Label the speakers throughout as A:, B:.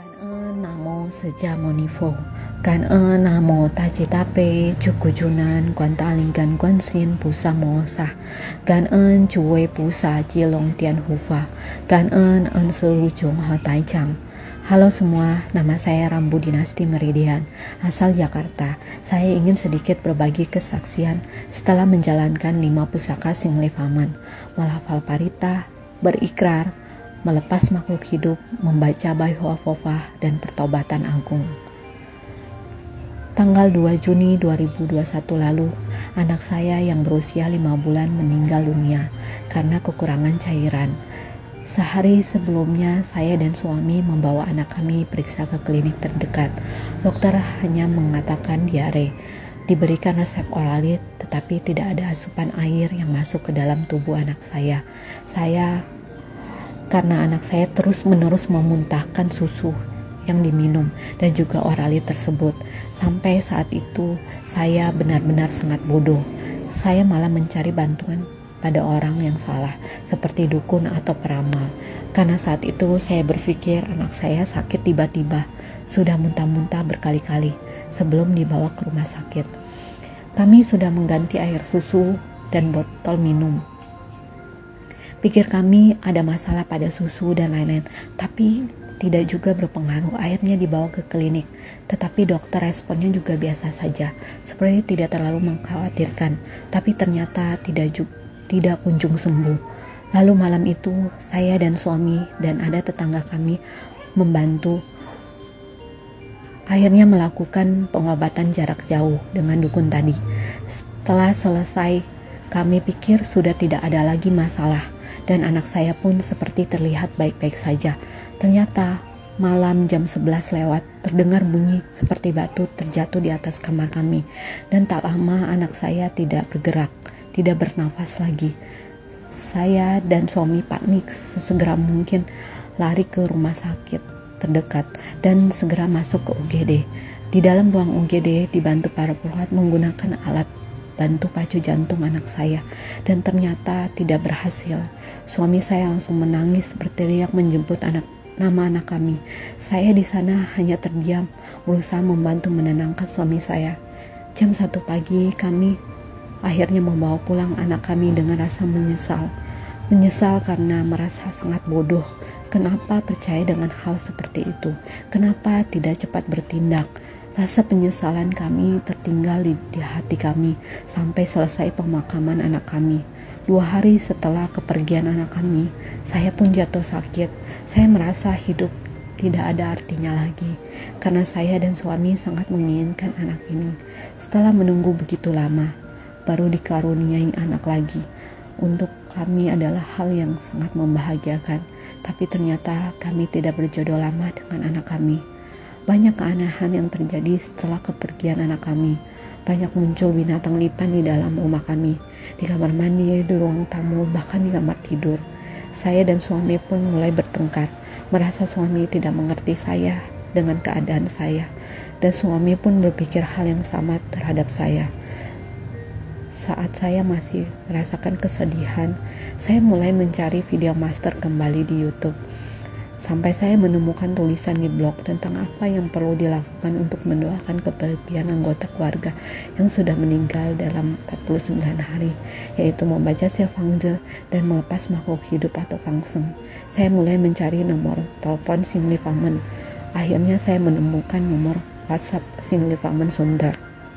A: Cảm ơn Nam Mô释迦牟Ni Phật. Cảm ơn Nam Mô Ta Chi Ta Pe Chukku Chunan Quan Ta Linh Gan Quan Xin Bù Sa Mô Sa. Cảm ơn Chủ Huệ Bù Sa Chia Long Tian Hu Fa. Cảm ơn Seluruh Chung Ha Tai Chang. Halo semua, nama saya Rambu Dinasti Meridian, asal Jakarta. Saya ingin sedikit berbagi kesaksian setelah menjalankan 5 pusaka Singli Faman, melafal parita, berikrar, melepas makhluk hidup, membaca Baihu Afofah, dan pertobatan agung. Tanggal 2 Juni 2021 lalu, anak saya yang berusia 5 bulan meninggal dunia karena kekurangan cairan. Sehari sebelumnya, saya dan suami membawa anak kami periksa ke klinik terdekat. Dokter hanya mengatakan diare. Diberikan resep oralit, tetapi tidak ada asupan air yang masuk ke dalam tubuh anak saya. Karena anak saya terus-menerus memuntahkan susu yang diminum dan juga oralit tersebut. Sampai saat itu, saya benar-benar sangat bodoh. Saya malah mencari bantuan pada orang yang salah, seperti dukun atau peramal. Karena saat itu saya berpikir anak saya sakit tiba-tiba, sudah muntah-muntah berkali-kali sebelum dibawa ke rumah sakit. Kami sudah mengganti air susu dan botol minum. Pikir kami ada masalah pada susu dan lain-lain, tapi tidak juga berpengaruh. Akhirnya dibawa ke klinik, tetapi dokter responnya juga biasa saja, seperti tidak terlalu mengkhawatirkan, tapi ternyata tidak kunjung sembuh. Lalu malam itu saya dan suami dan ada tetangga kami membantu, akhirnya melakukan pengobatan jarak jauh dengan dukun tadi. Setelah selesai, kami pikir sudah tidak ada lagi masalah dan anak saya pun seperti terlihat baik-baik saja. Ternyata malam jam 11 lewat terdengar bunyi seperti batu terjatuh di atas kamar kami, dan tak lama anak saya tidak bergerak, tidak bernafas lagi. Saya dan suami panik, sesegera mungkin lari ke rumah sakit terdekat dan segera masuk ke UGD. Di dalam ruang UGD dibantu para perawat menggunakan alat bantu pacu jantung anak saya, dan ternyata tidak berhasil. Suami saya langsung menangis berteriak menjemput nama anak kami. Saya di sana hanya terdiam, berusaha membantu menenangkan suami saya. Jam 1 pagi kami akhirnya membawa pulang anak kami dengan rasa menyesal karena merasa sangat bodoh. Kenapa percaya dengan hal seperti itu? Kenapa tidak cepat bertindak? Rasa penyesalan kami tertinggal di hati kami sampai selesai pemakaman anak kami. 2 hari setelah kepergian anak kami, saya pun jatuh sakit. Saya merasa hidup tidak ada artinya lagi karena saya dan suami sangat menginginkan anak ini. Setelah menunggu begitu lama, baru dikaruniai anak lagi. Untuk kami adalah hal yang sangat membahagiakan, tapi ternyata kami tidak berjodoh lama dengan anak kami. Banyak keanehan yang terjadi setelah kepergian anak kami. Banyak muncul binatang lipan di dalam rumah kami, di kamar mandi, di ruang tamu, bahkan di kamar tidur. Saya dan suami pun mulai bertengkar, merasa suami tidak mengerti saya dengan keadaan saya, dan suami pun berpikir hal yang sama terhadap saya. Saat saya masih merasakan kesedihan, saya mulai mencari video master kembali di YouTube. Sampai saya menemukan tulisan di blog tentang apa yang perlu dilakukan untuk mendoakan kepergian anggota keluarga yang sudah meninggal dalam 49 hari, yaitu membaca Shifangzi dan melepas makhluk hidup atau Fangseng. Saya mulai mencari nomor telepon Singli Faman. Akhirnya saya menemukan nomor WhatsApp Singli Faman Sundar.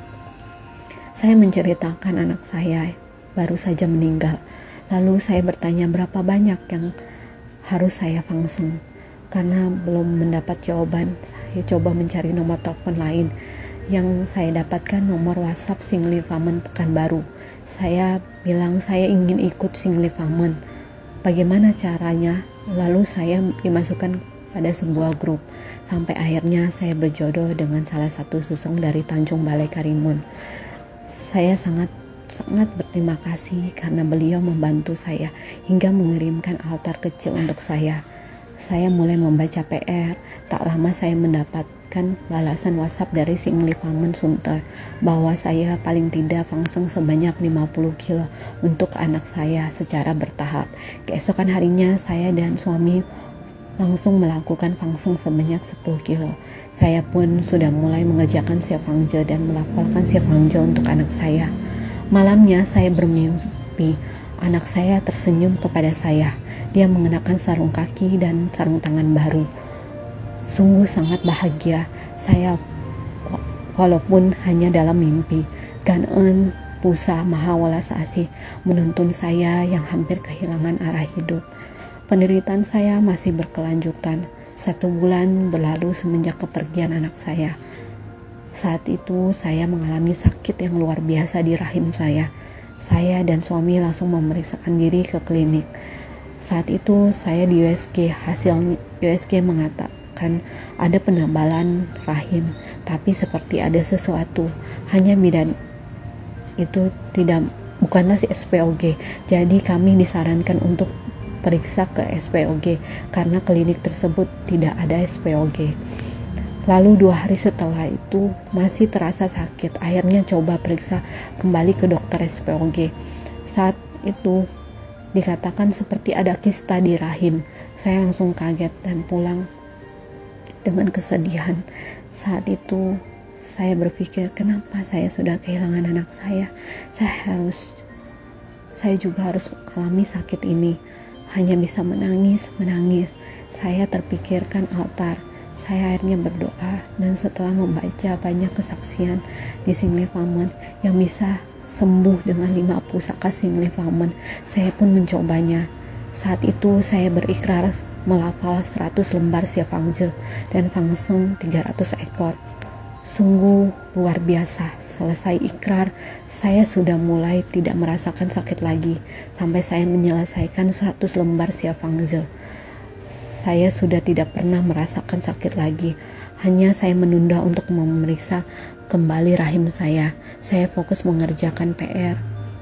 A: Saya menceritakan anak saya baru saja meninggal. Lalu saya bertanya berapa banyak yang harus saya fangseng. Karena belum mendapat jawaban, saya coba mencari nomor telepon lain. Yang saya dapatkan nomor WhatsApp Singli Faman Pekanbaru. Saya bilang saya ingin ikut Singli Faman. Bagaimana caranya? Lalu saya dimasukkan pada sebuah grup. Sampai akhirnya saya berjodoh dengan salah satu susung dari Tanjung Balai Karimun. Saya sangat berterima kasih karena beliau membantu saya hingga mengirimkan altar kecil untuk saya. Saya mulai membaca PR. Tak lama saya mendapatkan balasan WhatsApp dari Singli Faman Sunter bahwa saya paling tidak fangseng sebanyak 50 kilo untuk anak saya secara bertahap. Keesokan harinya saya dan suami langsung melakukan vangseng sebanyak 10 kilo. Saya pun sudah mulai mengerjakan Xie Fangzhe dan melafalkan Xie Fangzhe untuk anak saya. Malamnya saya bermimpi anak saya tersenyum kepada saya. Dia mengenakan sarung kaki dan sarung tangan baru. Sungguh sangat bahagia saya walaupun hanya dalam mimpi. Gan-en Pusa Mahawala Saasih menuntun saya yang hampir kehilangan arah hidup. Penderitaan saya masih berkelanjutan. 1 bulan berlalu semenjak kepergian anak saya. Saat itu saya mengalami sakit yang luar biasa di rahim saya. Saya dan suami langsung memeriksakan diri ke klinik. Saat itu saya di USG. Hasil USG mengatakan ada penebalan rahim, tapi seperti ada sesuatu. Hanya bidan itu bukanlah SPOG. Jadi kami disarankan untuk periksa ke SPOG karena klinik tersebut tidak ada SPOG. Lalu 2 hari setelah itu masih terasa sakit. Akhirnya coba periksa kembali ke dokter SPOG. Saat itu dikatakan seperti ada kista di rahim. Saya langsung kaget dan pulang dengan kesedihan. Saat itu saya berpikir, kenapa saya sudah kehilangan anak saya? Saya juga harus mengalami sakit ini. Hanya bisa menangis. Saya terpikirkan altar. Saya akhirnya berdoa, dan setelah membaca banyak kesaksian di Singli Famen yang bisa sembuh dengan 5 pusaka Singli Famen, saya pun mencobanya. Saat itu saya berikrar melafal 100 lembar Xie Fangzhe dan Fangseng 300 ekor. Sungguh luar biasa. Selesai ikrar, saya sudah mulai tidak merasakan sakit lagi. Sampai saya menyelesaikan 100 lembar Xie Fangzhe, saya sudah tidak pernah merasakan sakit lagi. Hanya saya menunda untuk memeriksa kembali rahim saya. Saya fokus mengerjakan PR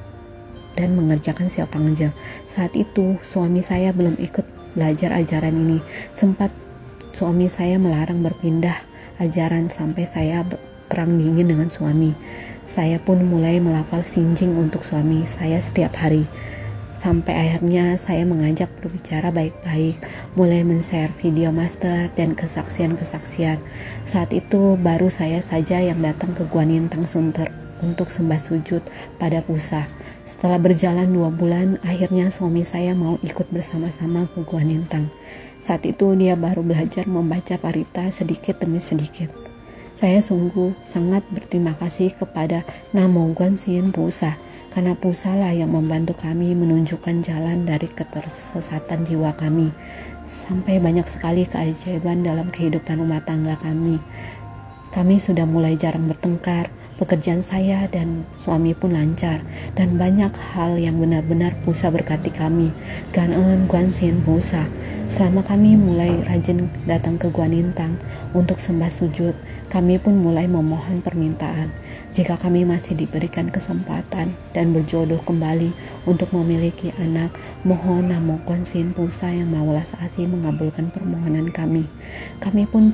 A: dan mengerjakan Xie Fangzhe. Saat itu suami saya belum ikut belajar ajaran ini. Sempat suami saya melarang berpindah ajaran sampai saya perang dingin dengan suami. Saya pun mulai melafal Xinjing untuk suami saya setiap hari. Sampai akhirnya saya mengajak berbicara baik-baik, mulai men-share video master dan kesaksian-kesaksian. Saat itu baru saya saja yang datang ke Guanintang Sunter untuk sembah sujud pada Pusa. Setelah berjalan 2 bulan, akhirnya suami saya mau ikut bersama-sama ke Guanintang. Saat itu dia baru belajar membaca parita sedikit demi sedikit. Saya sungguh sangat berterima kasih kepada Namo Guanxin Pusa, karena Pusa lah yang membantu kami menunjukkan jalan dari ketersesatan jiwa kami. Sampai banyak sekali keajaiban dalam kehidupan rumah tangga kami. Kami sudah mulai jarang bertengkar. Pekerjaan saya dan suami pun lancar, dan banyak hal yang benar-benar Pusa berkati kami. Gan-en Guanxin Pusa. Selama kami mulai rajin datang ke Guanintang untuk sembah sujud, kami pun mulai memohon permintaan. Jika kami masih diberikan kesempatan dan berjodoh kembali untuk memiliki anak, mohon Namo Guanxin Pusa yang Maha Asih mengabulkan permohonan kami. Kami pun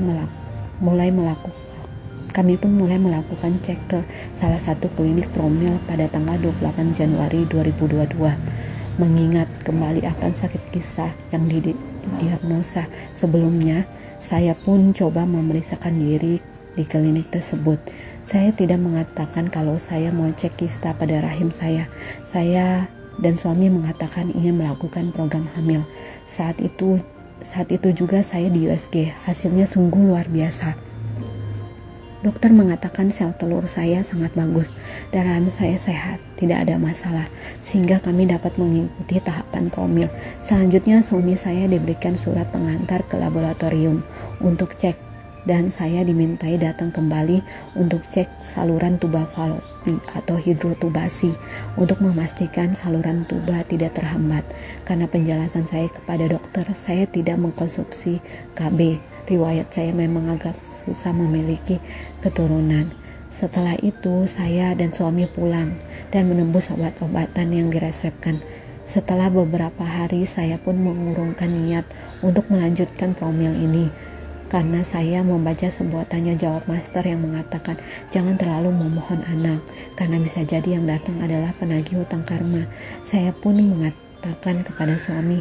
A: mulai melakukan cek ke salah satu klinik promil pada tanggal 28 Januari 2022. Mengingat kembali akan sakit kisah yang didiagnosa sebelumnya, saya pun coba memeriksakan diri di klinik tersebut. Saya tidak mengatakan kalau saya mau cek kista pada rahim saya. Saya dan suami mengatakan ingin melakukan program hamil. Saat itu juga saya di USG. Hasilnya sungguh luar biasa. Dokter mengatakan sel telur saya sangat bagus, darah saya sehat, tidak ada masalah, sehingga kami dapat mengikuti tahapan promil. Selanjutnya suami saya diberikan surat pengantar ke laboratorium untuk cek, dan saya dimintai datang kembali untuk cek saluran tuba falopi atau hidrotubasi untuk memastikan saluran tuba tidak terhambat. Karena penjelasan saya kepada dokter, saya tidak mengkonsumsi KB. Riwayat saya memang agak susah memiliki keturunan. Setelah itu saya dan suami pulang dan menembus obat-obatan yang diresepkan. Setelah beberapa hari saya pun mengurungkan niat untuk melanjutkan promil ini, karena saya membaca sebuah tanya jawab master yang mengatakan jangan terlalu memohon anak, karena bisa jadi yang datang adalah penagih hutang karma. Saya pun mengatakan kepada suami,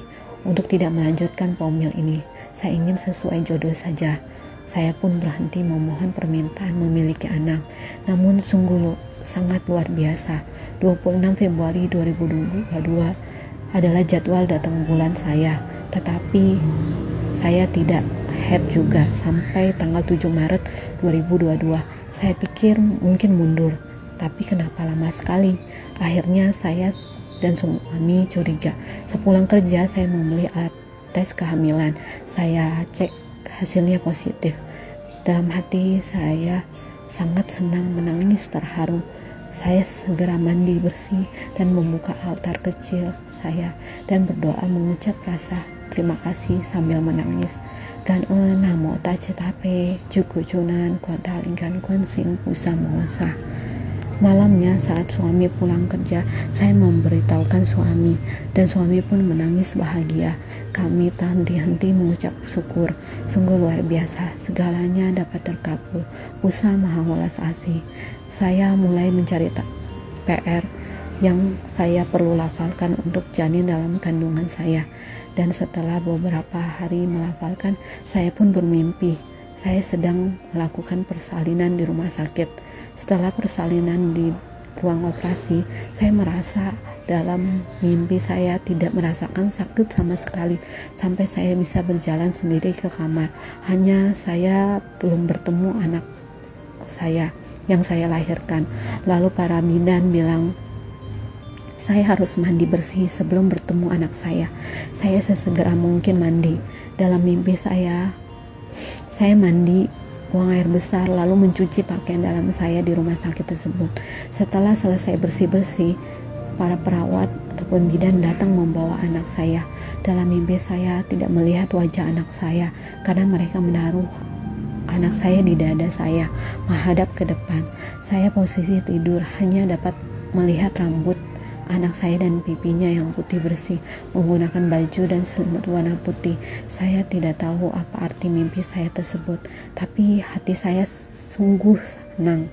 A: untuk tidak melanjutkan pomil ini. Saya ingin sesuai jodoh saja. Saya pun berhenti memohon permintaan memiliki anak. Namun sungguh sangat luar biasa. 26 Februari 2022 adalah jadwal datang bulan saya. Tetapi saya tidak head juga sampai tanggal 7 Maret 2022. Saya pikir mungkin mundur. Tapi kenapa lama sekali? Akhirnya saya dan suami curiga. Sepulang kerja saya membeli alat tes kehamilan. Saya cek hasilnya positif. Dalam hati saya sangat senang, menangis terharu. Saya segera mandi bersih dan membuka altar kecil saya dan berdoa mengucap rasa terima kasih sambil menangis. Gan namo tache tape juku junan kuantalingkan kuansin pusa mosa. Malamnya saat suami pulang kerja, saya memberitahukan suami dan suami pun menangis bahagia. Kami tak henti-henti mengucap syukur. Sungguh luar biasa, segalanya dapat terkabul. Pusa Maha Welas Asih. Saya mulai mencari PR yang saya perlu lafalkan untuk janin dalam kandungan saya. Dan setelah beberapa hari melafalkan, saya pun bermimpi saya sedang melakukan persalinan di rumah sakit. Setelah persalinan di ruang operasi, saya merasa dalam mimpi saya tidak merasakan sakit sama sekali sampai saya bisa berjalan sendiri ke kamar. Hanya saya belum bertemu anak saya yang saya lahirkan. Lalu para bidan bilang saya harus mandi bersih sebelum bertemu anak saya. Saya sesegera mungkin mandi. Dalam mimpi saya mandi, buang air besar, lalu mencuci pakaian dalam saya di rumah sakit tersebut. Setelah selesai bersih-bersih, para perawat ataupun bidan datang membawa anak saya. Dalam mimpi saya tidak melihat wajah anak saya karena mereka menaruh anak saya di dada saya, menghadap ke depan. Saya posisi tidur, hanya dapat melihat rambut anak saya dan pipinya yang putih bersih, menggunakan baju dan selimut warna putih. Saya tidak tahu apa arti mimpi saya tersebut, tapi hati saya sungguh senang.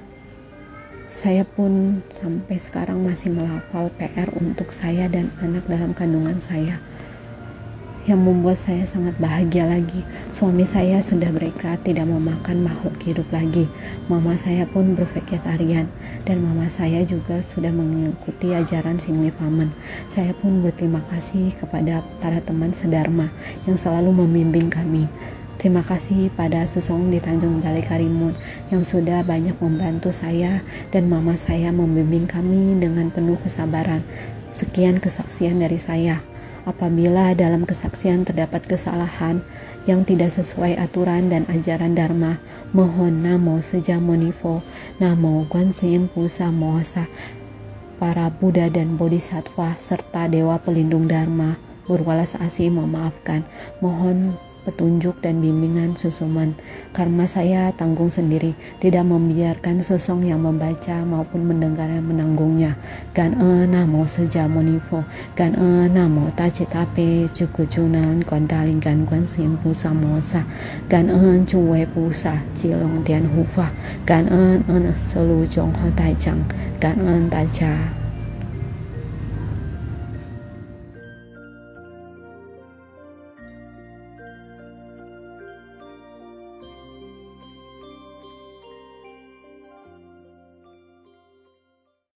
A: Saya pun sampai sekarang masih melafal PR untuk saya dan anak dalam kandungan saya. Yang membuat saya sangat bahagia lagi, suami saya sudah berikrar tidak memakan makhluk hidup lagi. Mama saya pun bervegetarian dan mama saya juga sudah mengikuti ajaran Singli Pamen. Saya pun berterima kasih kepada para teman sedharma yang selalu membimbing kami. Terima kasih pada Susong di Tanjung Balai Karimun yang sudah banyak membantu saya dan mama saya membimbing kami dengan penuh kesabaran. Sekian kesaksian dari saya. Apabila dalam kesaksian terdapat kesalahan yang tidak sesuai aturan dan ajaran Dharma, mohon Namo Sejamonifo, Namo Guansin Pusa Mosa, para Buddha dan Bodhisattva serta Dewa Pelindung Dharma berwelas asih memaafkan. Mohon petunjuk dan bimbingan Susuman, karena saya tanggung sendiri, tidak membiarkan Susong yang membaca maupun mendengarnya menanggungnya. Gan namo Sejamonifo, gan namo tache tape juku junan kuantalingkan kuansin pusa mosa, gan cuwe pusa cilong tian hufa, gan selu jong ho tai chang, gan tacha